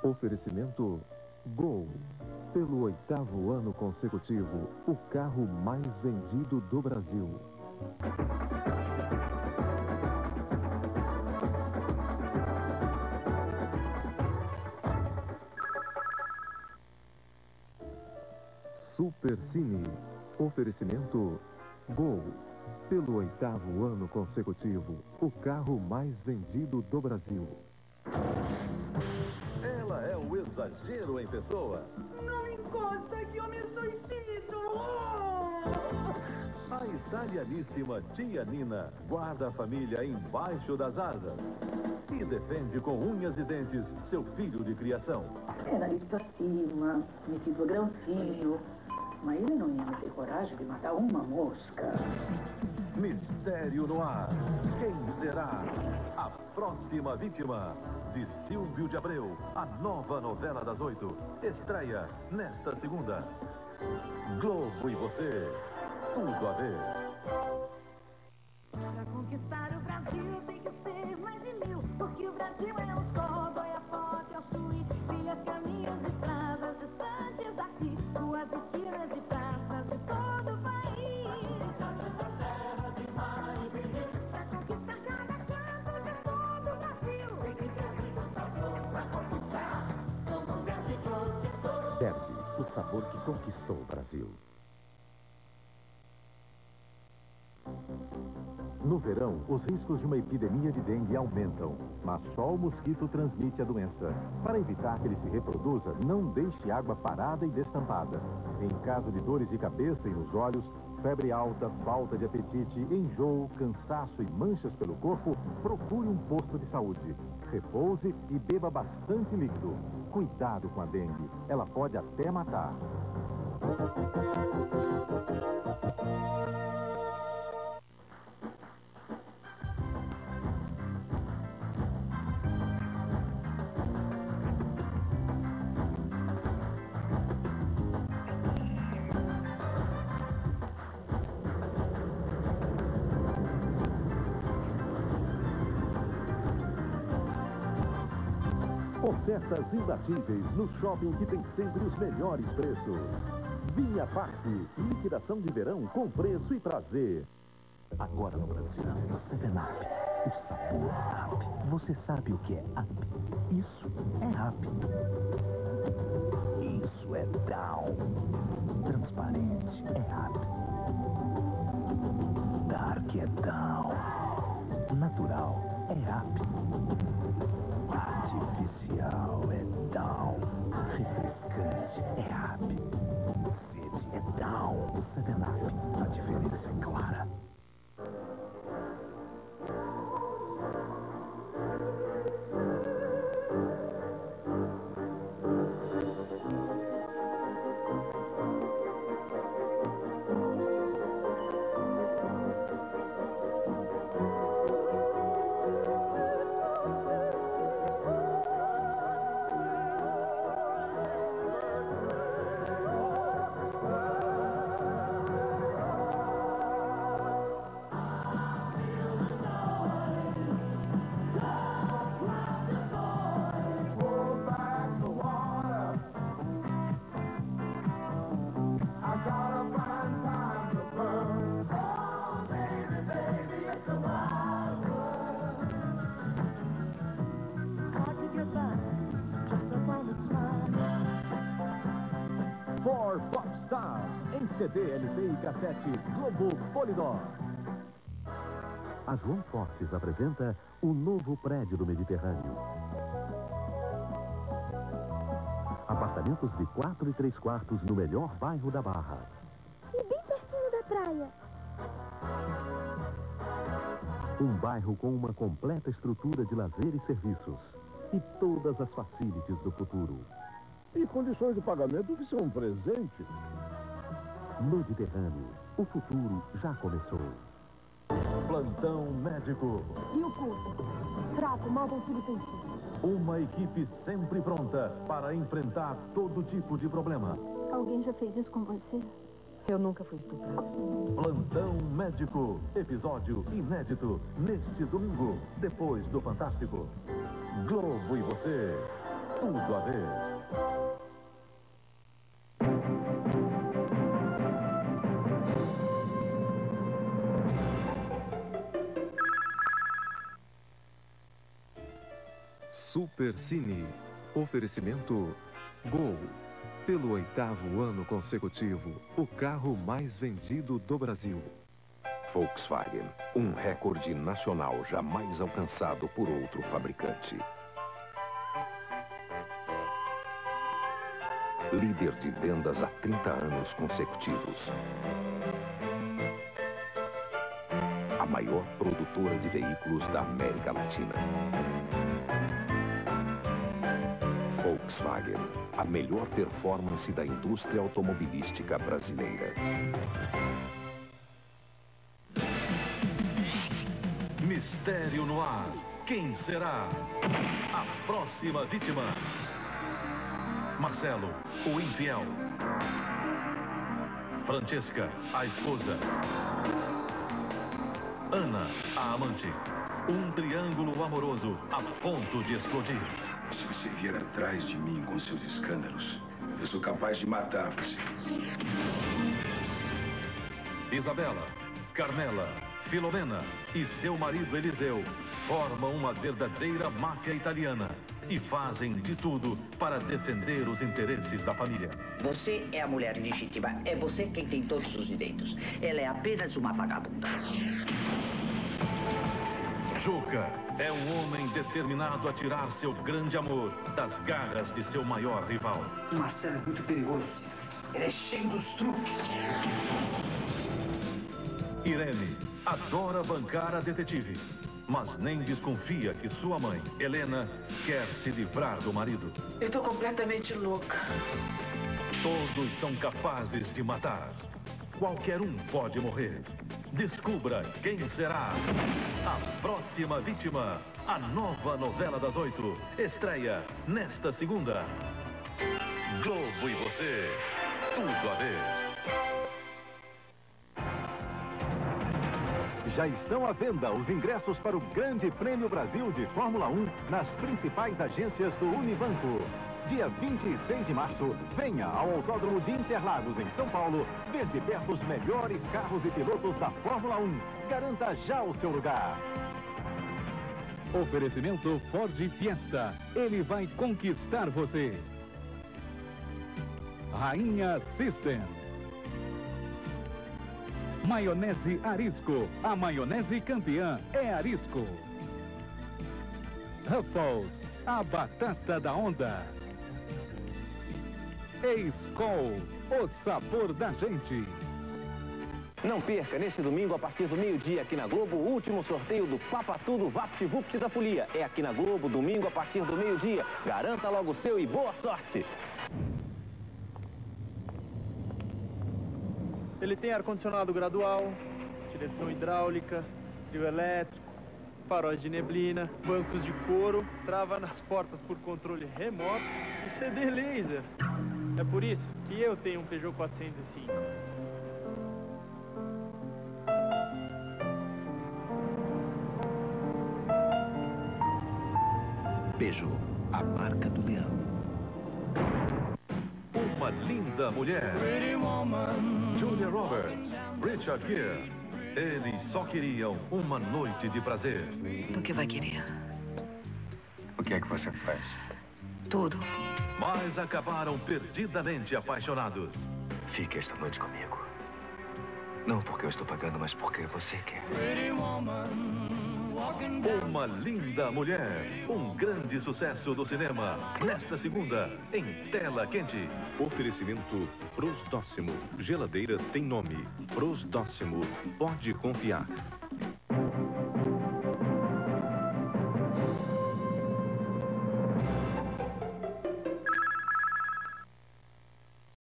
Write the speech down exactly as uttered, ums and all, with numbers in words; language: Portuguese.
Oferecimento Gol. Pelo oitavo ano consecutivo, o carro mais vendido do Brasil. Supercine. Oferecimento Gol. Pelo oitavo ano consecutivo, o carro mais vendido do Brasil. Ela é o exagero em pessoa. Não encosta que eu me suicido! A italianíssima tia Nina guarda a família embaixo das asas e defende com unhas e dentes seu filho de criação. Era isso acima, metido granfilho, mas ele não ia ter coragem de matar uma mosca. Mistério no ar. Quem será a próxima vítima? De Silvio de Abreu, a nova novela das oito. Estreia nesta segunda. Globo e você. Tudo a ver. Pra conquistar o Brasil tem que ser mais de mil, porque o Brasil é um só, Goiapote, Alchuí, trilhas, caminhos, estradas distantes daqui, ruas, esquinas e praças de todo o país. Terra de mar e brilho, pra conquistar cada canto de todo o Brasil. Tem que ter muito sabor pra conquistar, como o Derby conquistou. Derby, o sabor que conquistou o Brasil. No verão, os riscos de uma epidemia de dengue aumentam, mas só o mosquito transmite a doença. Para evitar que ele se reproduza, não deixe água parada e destampada. Em caso de dores de cabeça e nos olhos, febre alta, falta de apetite, enjoo, cansaço e manchas pelo corpo, procure um posto de saúde. Repouse e beba bastante líquido. Cuidado com a dengue, ela pode até matar. Ofertas imbatíveis no shopping que tem sempre os melhores preços. Via Parque, liquidação de verão com preço e prazer. Agora no Brasil, seven up, o sabor up. Você sabe o que é up? Isso é up. Isso é down. Transparente é up. Dark é down. Natural é up. Artificial é down. Refrescante é up. Sede é down. seven up. A diferença é clara. For Popstars, em C D, L P e cassete Globo Polydor. A João Fortes apresenta o novo prédio do Mediterrâneo. Apartamentos de quatro e três quartos no melhor bairro da Barra. E bem pertinho da praia. Um bairro com uma completa estrutura de lazer e serviços. E todas as facilities do futuro. E condições de pagamento que são um presente. Mediterrâneo, o futuro já começou. Plantão médico. E o curso? Fraco, mal com tudo sentido. Uma equipe sempre pronta para enfrentar todo tipo de problema. Alguém já fez isso com você? Eu nunca fui estuprada. Plantão médico. Episódio inédito neste domingo, depois do Fantástico. Globo e você. Tudo a ver. Super Cine. Oferecimento Gol. Pelo oitavo ano consecutivo, o carro mais vendido do Brasil. Volkswagen, um recorde nacional jamais alcançado por outro fabricante. Líder de vendas há trinta anos consecutivos. A maior produtora de veículos da América Latina. Volkswagen, a melhor performance da indústria automobilística brasileira. Mistério no ar. Quem será a próxima vítima? Marcelo, o infiel. Francesca, a esposa. Ana, a amante. Um triângulo amoroso a ponto de explodir. Se você vier atrás de mim com seus escândalos, eu sou capaz de matar você. Isabela, Carmela, Filomena e seu marido Eliseu formam uma verdadeira máfia italiana e fazem de tudo para defender os interesses da família. Você é a mulher legítima. É você quem tem todos os direitos. Ela é apenas uma vagabunda. Juca é um homem determinado a tirar seu grande amor das garras de seu maior rival. Marcelo é muito perigoso. Ele é cheio dos truques. Irene adora bancar a detetive, mas nem desconfia que sua mãe, Helena, quer se livrar do marido. Eu tô completamente louca. Todos são capazes de matar. Qualquer um pode morrer. Descubra quem será a próxima vítima. A nova novela das oito estreia nesta segunda. Globo e você, tudo a ver. Já estão à venda os ingressos para o Grande Prêmio Brasil de Fórmula um nas principais agências do Unibanco. Dia vinte e seis de março, venha ao Autódromo de Interlagos, em São Paulo, ver de perto os melhores carros e pilotos da Fórmula um. Garanta já o seu lugar. Oferecimento Ford Fiesta. Ele vai conquistar você. Rainha System. Maionese Arisco. A maionese campeã é Arisco. Ruffles. A batata da onda. Skol, o sabor da gente. Não perca, neste domingo, a partir do meio-dia, aqui na Globo, o último sorteio do Papatudo VaptVupt da Folia. É aqui na Globo, domingo, a partir do meio-dia. Garanta logo o seu e boa sorte! Ele tem ar-condicionado gradual, direção hidráulica, trio elétrico, faróis de neblina, bancos de couro, trava nas portas por controle remoto e C D laser. É por isso que eu tenho um Peugeot quatrocentos e cinco. Peugeot, a marca do leão. Uma linda mulher. Julia Roberts, Richard Gere. Eles só queriam uma noite de prazer. O que vai querer? O que é que você faz? Tudo. Mas acabaram perdidamente apaixonados. Fique esta noite comigo. Não porque eu estou pagando, mas porque você quer. Uma linda mulher. Um grande sucesso do cinema. Nesta segunda, em tela quente. Oferecimento Prosdóximo. Geladeira tem nome. Prosdóximo. Pode confiar.